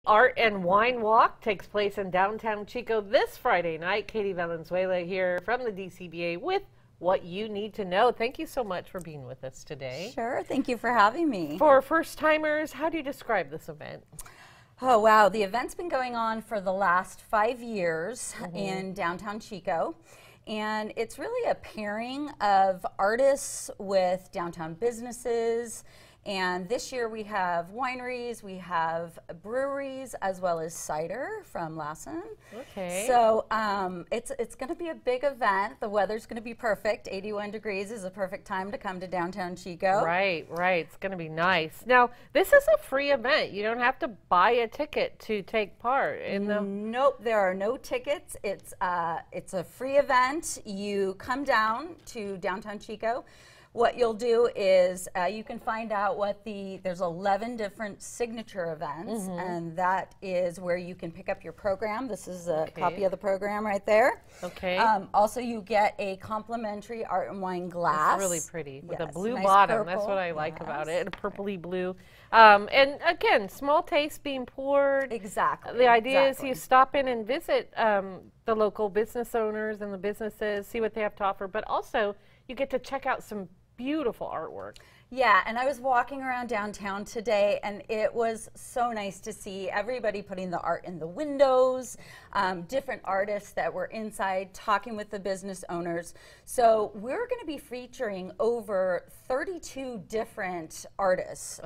Art and Wine Walk takes place in downtown Chico this Friday night. Katie Valenzuela here from the DCBA with what you need to know. Thank you so much for being with us today. Sure, thank you for having me. For first-timers, how do you describe this event? Oh, wow. The event's been going on for the last 5 years in downtown Chico. And it's really a pairing of artists with downtown businesses. And this year we have wineries, we have breweries, as well as cider from Lassen. Okay. So it's going to be a big event. The weather's going to be perfect. 81 degrees is a perfect time to come to downtown Chico. Right. It's going to be nice. Now, this is a free event. You don't have to buy a ticket to take part in the... Nope, there are no tickets. It's a free event. You come down to downtown Chico. What you'll do is you can find out what there's 11 different signature events, and that is where you can pick up your program. This is a copy of the program right there. Okay. Also, you get a complimentary art and wine glass. It's really pretty with a blue nice bottom. purple. That's what I like about it, a purpley blue. And again, small taste being poured. Exactly. The idea is you stop in and visit the local business owners and the businesses, see what they have to offer, but also you get to check out some beautiful artwork. Yeah, and I was walking around downtown today, and it was so nice to see everybody putting the art in the windows, different artists that were inside talking with the business owners. So we're going to be featuring over 32 different artists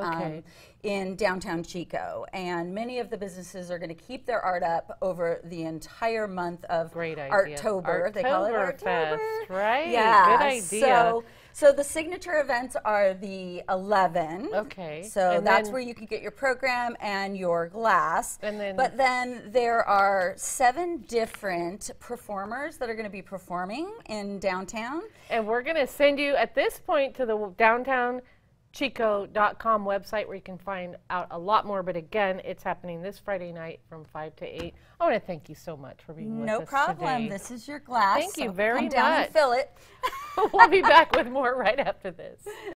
in downtown Chico, and many of the businesses are going to keep their art up over the entire month of Arttober. They call it Arttober, right? Yeah, good idea. So the signature events are the 11. Okay. So and that's where you can get your program and your glass. And but then there are 7 different performers that are going to be performing in downtown. And we're going to send you at this point to the downtownchico.com website where you can find out a lot more. But again, it's happening this Friday night from 5 to 8. I want to thank you so much for being with us today. No problem. This is your glass. Thank you very much. Come down and fill it. We'll be back with more right after this.